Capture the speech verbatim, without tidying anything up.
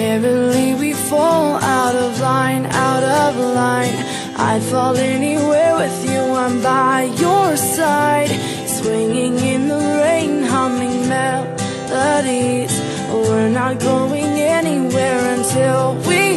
Rarely we fall out of line, out of line. I'd fall anywhere with you, I'm by your side. Swinging in the rain, humming melodies. We're not going anywhere until we